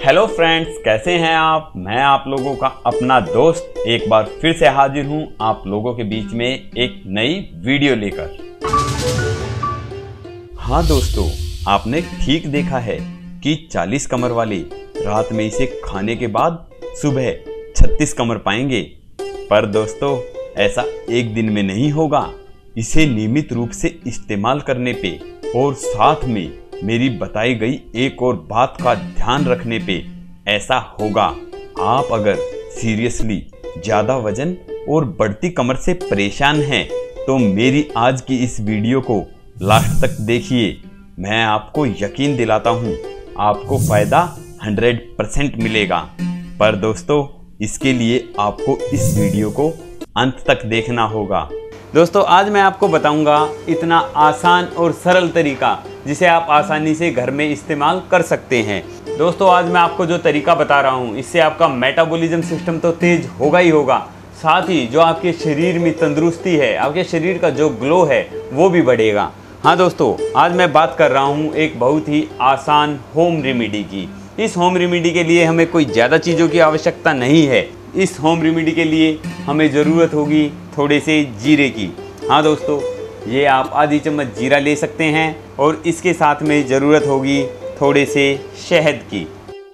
Hello friends, कैसे हैं आप। मैं आप लोगों का अपना दोस्त एक बार फिर से हाजिर हूं आप लोगों के बीच में एक नई वीडियो लेकर। हाँ दोस्तों, आपने ठीक देखा है कि 40 कमर वाले रात में इसे खाने के बाद सुबह 36 कमर पाएंगे। पर दोस्तों, ऐसा एक दिन में नहीं होगा। इसे नियमित रूप से इस्तेमाल करने पे और साथ में मेरी बताई गई एक और बात का ध्यान रखने पे ऐसा होगा। आप अगर सीरियसली ज़्यादा वजन और बढ़ती कमर से परेशान हैं तो मेरी आज की इस वीडियो को लास्ट तक देखिए। मैं आपको यकीन दिलाता हूँ आपको फ़ायदा 100% मिलेगा। पर दोस्तों, इसके लिए आपको इस वीडियो को अंत तक देखना होगा। दोस्तों, आज मैं आपको बताऊंगा इतना आसान और सरल तरीका जिसे आप आसानी से घर में इस्तेमाल कर सकते हैं। दोस्तों, आज मैं आपको जो तरीका बता रहा हूं, इससे आपका मेटाबॉलिज्म सिस्टम तो तेज होगा ही होगा, साथ ही जो आपके शरीर में तंदुरुस्ती है, आपके शरीर का जो ग्लो है वो भी बढ़ेगा। हाँ दोस्तों, आज मैं बात कर रहा हूँ एक बहुत ही आसान होम रेमेडी की। इस होम रेमेडी के लिए हमें कोई ज़्यादा चीज़ों की आवश्यकता नहीं है। इस होम रेमेडी के लिए हमें ज़रूरत होगी थोड़े से जीरे की। हाँ दोस्तों, ये आप आधी चम्मच जीरा ले सकते हैं और इसके साथ में ज़रूरत होगी थोड़े से शहद की।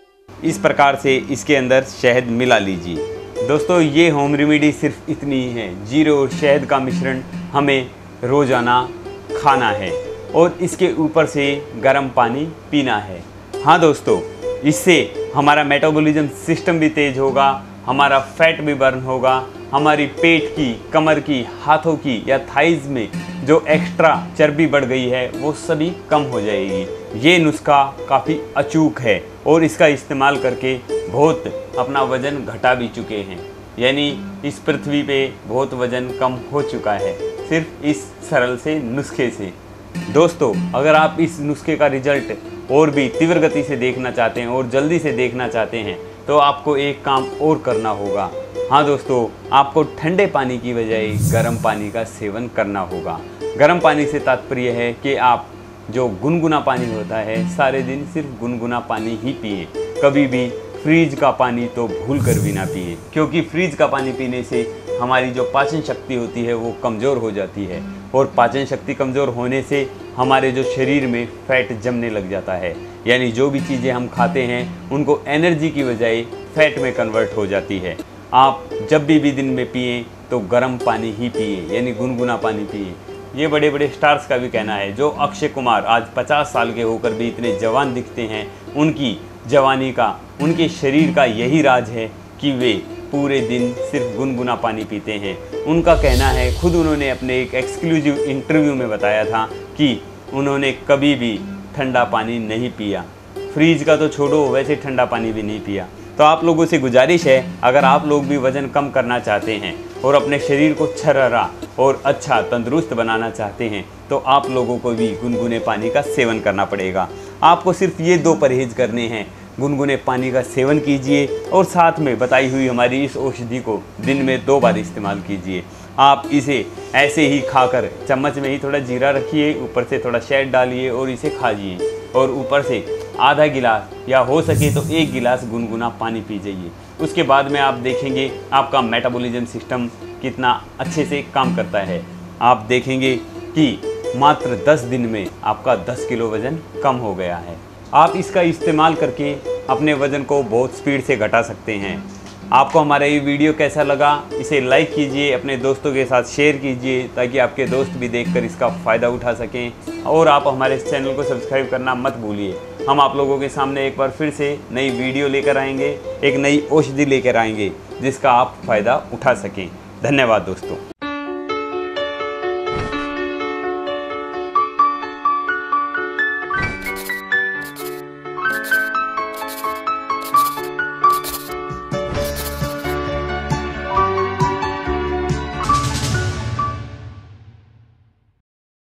इस प्रकार से इसके अंदर शहद मिला लीजिए। दोस्तों, ये होम रेमेडी सिर्फ इतनी ही है। जीरे और शहद का मिश्रण हमें रोज़ाना खाना है और इसके ऊपर से गर्म पानी पीना है। हाँ दोस्तों, इससे हमारा मेटाबॉलिज्म सिस्टम भी तेज होगा, हमारा फैट भी बर्न होगा, हमारी पेट की, कमर की, हाथों की या थाइज में जो एक्स्ट्रा चर्बी बढ़ गई है वो सभी कम हो जाएगी। ये नुस्खा काफ़ी अचूक है और इसका इस्तेमाल करके बहुत अपना वज़न घटा भी चुके हैं। यानी इस पृथ्वी पे बहुत वज़न कम हो चुका है सिर्फ इस सरल से नुस्खे से। दोस्तों, अगर आप इस नुस्खे का रिजल्ट और भी तीव्र गति से देखना चाहते हैं और जल्दी से देखना चाहते हैं तो आपको एक काम और करना होगा। हाँ दोस्तों, आपको ठंडे पानी की बजाय गर्म पानी का सेवन करना होगा। गर्म पानी से तात्पर्य है कि आप जो गुनगुना पानी होता है सारे दिन सिर्फ गुनगुना पानी ही पिए। कभी भी फ्रीज का पानी तो भूल कर भी ना पिए, क्योंकि फ्रीज का पानी पीने से हमारी जो पाचन शक्ति होती है वो कमज़ोर हो जाती है और पाचन शक्ति कमज़ोर होने से हमारे जो शरीर में फैट जमने लग जाता है। यानी जो भी चीज़ें हम खाते हैं उनको एनर्जी की बजाय फैट में कन्वर्ट हो जाती है। आप जब भी दिन में पिएं तो गर्म पानी ही पिए, यानी गुनगुना पानी पिए। ये बड़े बड़े स्टार्स का भी कहना है। जो अक्षय कुमार आज 50 साल के होकर भी इतने जवान दिखते हैं, उनकी जवानी का, उनके शरीर का यही राज है कि वे पूरे दिन सिर्फ गुनगुना पानी पीते हैं। उनका कहना है, खुद उन्होंने अपने एक एक्सक्लूसिव इंटरव्यू में बताया था कि उन्होंने कभी भी ठंडा पानी नहीं पिया। फ्रीज का तो छोड़ो, वैसे ठंडा पानी भी नहीं पिया। तो आप लोगों से गुजारिश है, अगर आप लोग भी वज़न कम करना चाहते हैं और अपने शरीर को छरहरा और अच्छा तंदुरुस्त बनाना चाहते हैं तो आप लोगों को भी गुनगुने पानी का सेवन करना पड़ेगा। आपको सिर्फ ये 2 परहेज़ करने हैं। गुनगुने पानी का सेवन कीजिए और साथ में बताई हुई हमारी इस औषधि को दिन में 2 बार इस्तेमाल कीजिए। आप इसे ऐसे ही खाकर चम्मच में ही थोड़ा जीरा रखिए, ऊपर से थोड़ा शहद डालिए और इसे खाइए और ऊपर से आधा गिलास या हो सके तो 1 गिलास गुनगुना पानी पी जाइए। उसके बाद में आप देखेंगे आपका मेटाबॉलिज्म सिस्टम कितना अच्छे से काम करता है। आप देखेंगे कि मात्र 10 दिन में आपका 10 किलो वज़न कम हो गया है। आप इसका इस्तेमाल करके अपने वज़न को बहुत स्पीड से घटा सकते हैं। आपको हमारा ये वीडियो कैसा लगा, इसे लाइक कीजिए, अपने दोस्तों के साथ शेयर कीजिए ताकि आपके दोस्त भी देखकर इसका फ़ायदा उठा सकें। और आप हमारे इस चैनल को सब्सक्राइब करना मत भूलिए। हम आप लोगों के सामने एक बार फिर से नई वीडियो लेकर आएंगे, एक नई औषधि लेकर आएंगे जिसका आप फ़ायदा उठा सकें। धन्यवाद दोस्तों।